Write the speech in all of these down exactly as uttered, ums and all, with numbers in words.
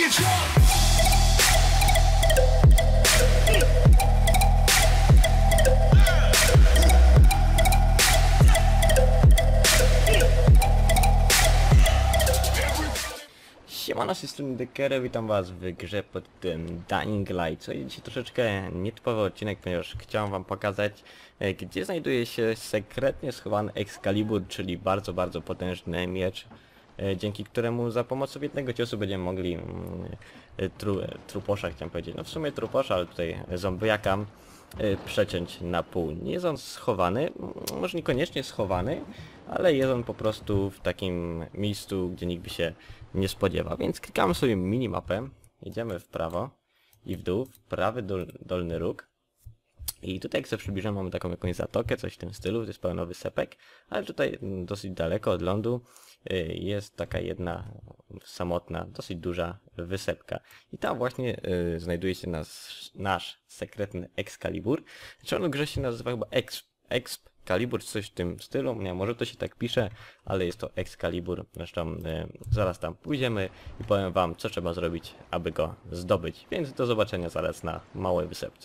Siemano, z tej strony Dekere, witam was w grze pod tym Dying Light. Co dzisiaj troszeczkę nietypowy odcinek, ponieważ chciałem wam pokazać, gdzie znajduje się sekretnie schowany Excalibur, czyli bardzo, bardzo potężny miecz, dzięki któremu za pomocą jednego ciosu będziemy mogli tru, truposza, chciałem powiedzieć, no w sumie truposza, ale tutaj zombiaka przeciąć na pół. Nie jest on schowany, może niekoniecznie schowany, ale jest on po prostu w takim miejscu, gdzie nikt by się nie spodziewa. Więc klikamy sobie minimapę, jedziemy w prawo i w dół, w prawy dol, dolny róg. I tutaj jak sobie przybliżamy, mamy taką jakąś zatokę, coś w tym stylu, to jest pełno wysepek, ale tutaj dosyć daleko od lądu jest taka jedna samotna, dosyć duża wysepka. I tam właśnie y, znajduje się nasz, nasz sekretny Excalibur. Czy on w grze się nazywa chyba Exp, Excalibur, coś w tym stylu, nie, może to się tak pisze, ale jest to Excalibur. Zresztą y, zaraz tam pójdziemy i powiem wam, co trzeba zrobić, aby go zdobyć. Więc do zobaczenia zaraz na małej wysepce.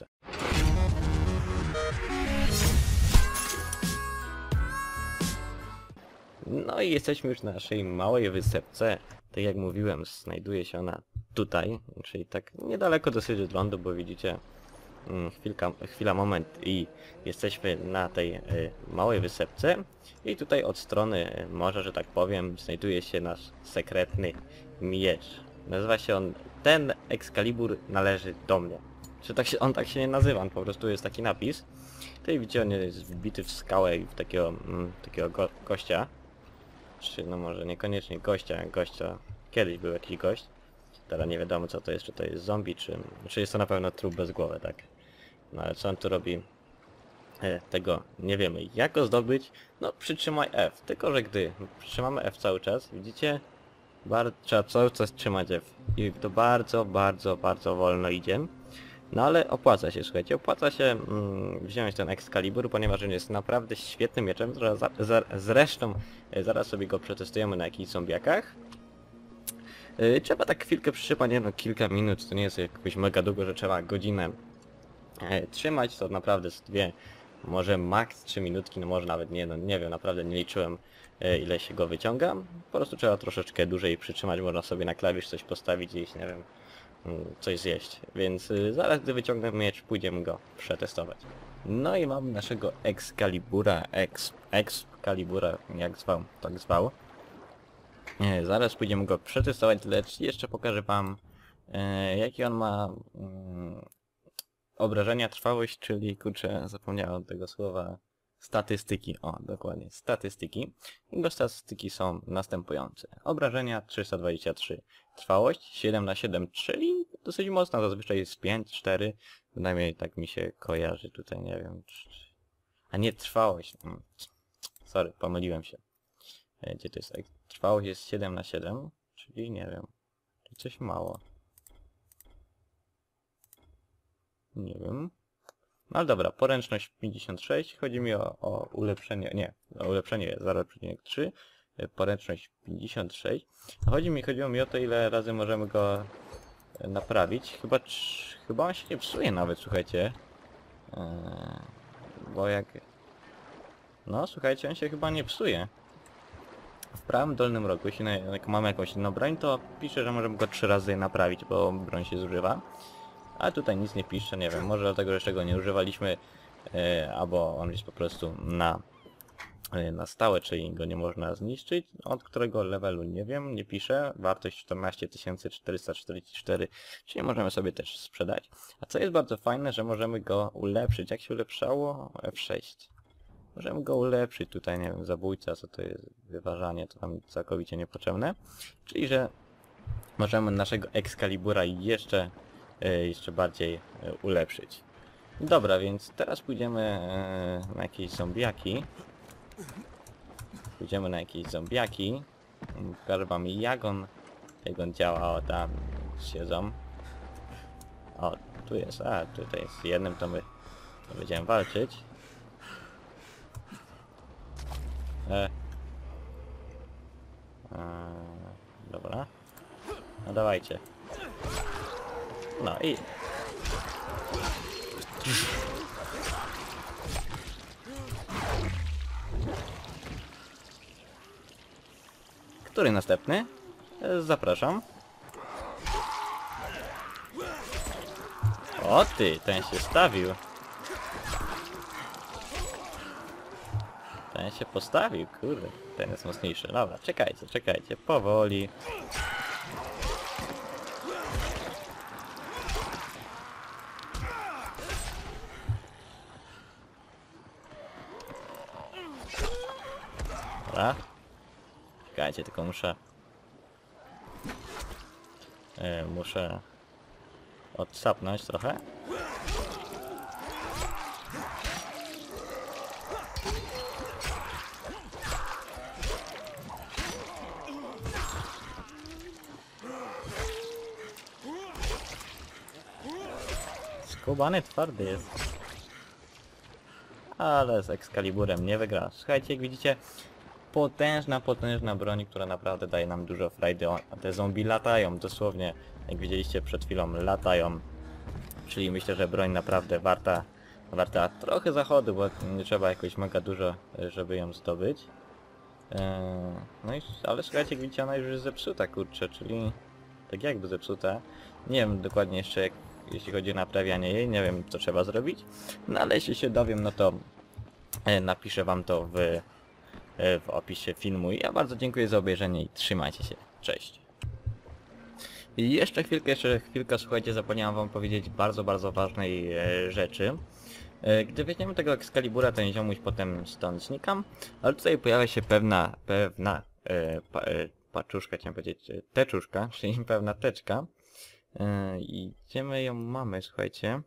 No i jesteśmy już na naszej małej wysepce. Tak jak mówiłem, znajduje się ona tutaj, czyli tak niedaleko dosyć od lądu, bo widzicie, chwilka, chwila, moment i jesteśmy na tej y, małej wysepce. I tutaj od strony morza, że tak powiem, znajduje się nasz sekretny miecz. Nazywa się on, ten Excalibur należy do mnie. Czy tak się, on tak się nie nazywa, on po prostu jest taki napis. Tutaj widzicie, on jest wbity w skałę i w takiego, mm, takiego go, gościa. Czy no może niekoniecznie gościa, gościa, kiedyś był jakiś gość, teraz nie wiadomo co to jest, czy to jest zombie, czy, czy jest to na pewno trup bez głowy, tak. No ale co on tu robi, e, tego nie wiemy. Jak go zdobyć? No przytrzymaj F, tylko że gdy przytrzymamy F cały czas, widzicie, bardzo, trzeba cały czas trzymać F i to bardzo, bardzo, bardzo wolno idzie. No ale opłaca się, słuchajcie, opłaca się mm, wziąć ten Excalibur, ponieważ on jest naprawdę świetnym mieczem. Zresztą zaraz sobie go przetestujemy na jakichś zombiakach. Yy, trzeba tak chwilkę przytrzymać, nie no kilka minut, to nie jest jakoś mega długo, że trzeba godzinę yy, trzymać, to naprawdę z dwie, może max trzy minutki, no może nawet nie, no nie wiem, naprawdę nie liczyłem yy, ile się go wyciąga. Po prostu trzeba troszeczkę dłużej przytrzymać, można sobie na klawisz coś postawić i nie wiem, coś zjeść, więc y, zaraz gdy wyciągnę miecz, pójdziemy go przetestować. No i mam naszego Excalibura, Ex, Excalibura, jak zwał, tak zwał. Nie, zaraz pójdziemy go przetestować, lecz jeszcze pokażę wam, e, jakie on ma mm, obrażenia, trwałość, czyli kurczę, zapomniałem tego słowa, statystyki, o dokładnie, statystyki. Jego statystyki są następujące. Obrażenia trzysta dwadzieścia trzy, trwałość siedem na siedem, czyli dosyć mocna, zazwyczaj jest pięć, cztery, przynajmniej tak mi się kojarzy tutaj, nie wiem, a nie trwałość, sorry, pomyliłem się. Gdzie to jest? Trwałość jest siedem na siedem, czyli nie wiem, coś mało. Nie wiem. No ale dobra, poręczność pięćdziesiąt sześć, chodzi mi o, o ulepszenie, nie, o ulepszenie jest zero przecinek trzy, poręczność pięćdziesiąt sześć. Chodzi mi, chodziło mi o to, ile razy możemy go naprawić. Chyba, chyba on się nie psuje nawet, słuchajcie. Eee, bo jak... No, słuchajcie, on się chyba nie psuje. W prawym dolnym rogu, jeśli jak mamy jakąś inną broń, to pisze, że możemy go trzy razy naprawić, bo broń się zużywa. A tutaj nic nie pisze, nie wiem, może dlatego, że jeszcze go nie używaliśmy, yy, albo on jest po prostu na, yy, na stałe, czyli go nie można zniszczyć, od którego levelu nie wiem, nie pisze, wartość czternaście tysięcy czterysta czterdzieści cztery, czyli możemy sobie też sprzedać. A co jest bardzo fajne, że możemy go ulepszyć, jak się ulepszało? F sześć. Możemy go ulepszyć, tutaj nie wiem, zabójca, co to jest, wyważanie, to nam całkowicie niepotrzebne, czyli że możemy naszego Excalibura jeszcze jeszcze bardziej ulepszyć. Dobra, więc teraz pójdziemy na jakieś zombiaki. Pójdziemy na jakieś zombiaki. Pokażę wam jak on, jak on działa. O, tam siedzą. O, tu jest, a tutaj z jednym to my to będziemy walczyć. E. E, dobra. No dawajcie. No i... Który następny? E, Zapraszam. O ty, ten się stawił. Ten się postawił, kurde. Ten jest mocniejszy. Dobra, czekajcie, czekajcie, powoli. Dobra. Czekajcie, tylko muszę... Yy, muszę... odsapnąć trochę. Skubany twardy jest. Ale z Excaliburem nie wygra. Słuchajcie, jak widzicie, potężna, potężna broń, która naprawdę daje nam dużo frajdy. O, te zombie latają, dosłownie, jak widzieliście przed chwilą, latają. Czyli myślę, że broń naprawdę warta, warta trochę zachodu, bo nie trzeba jakoś mega dużo, żeby ją zdobyć. Eee, no i, ale słuchajcie, jak widzicie, ona już jest zepsuta, kurczę, czyli tak jakby zepsuta. Nie wiem dokładnie jeszcze, jak, jeśli chodzi o naprawianie jej, nie wiem, co trzeba zrobić. No ale jeśli się dowiem, no to e, napiszę wam to w, e, w opisie filmu. I ja bardzo dziękuję za obejrzenie i trzymajcie się. Cześć. I jeszcze chwilkę, jeszcze chwilkę, słuchajcie, zapomniałem wam powiedzieć bardzo, bardzo ważnej e, rzeczy. E, gdy weźmiemy tego Excalibura, ten ziomuś potem stąd znikam, ale tutaj pojawia się pewna, pewna e, pa, e, paczuszka, chciałem powiedzieć, e, teczuszka, czyli pewna teczka. E, I gdzie my ją mamy, słuchajcie?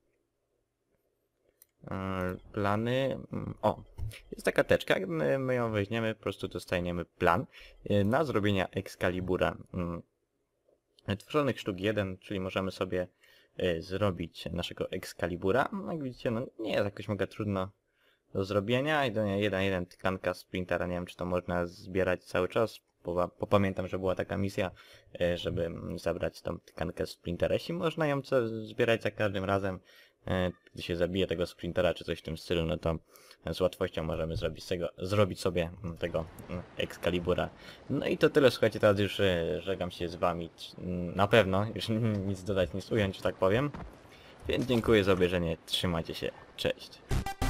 E, plany... O! Jest taka teczka, gdy my ją weźmiemy, po prostu dostajemy plan e, na zrobienie Excalibura. Tworzonych sztuk jeden, czyli możemy sobie y, zrobić naszego Excalibura. No jak widzicie, no nie jest jakoś mega trudno do zrobienia. Jedynie jeden jeden tkanka sprintera, nie wiem czy to można zbierać cały czas, bo, bo pamiętam, że była taka misja, y, żeby zabrać tą tkankę sprintera. Jeśli można ją co, zbierać za każdym razem, y, gdy się zabije tego sprintera czy coś w tym stylu, no to z łatwością możemy zrobić, tego, zrobić sobie tego Excalibura. No i to tyle, słuchajcie, teraz już e, żegnam się z wami. Na pewno, już nic dodać, nic ująć, że tak powiem. Więc dziękuję za obejrzenie, trzymajcie się, cześć.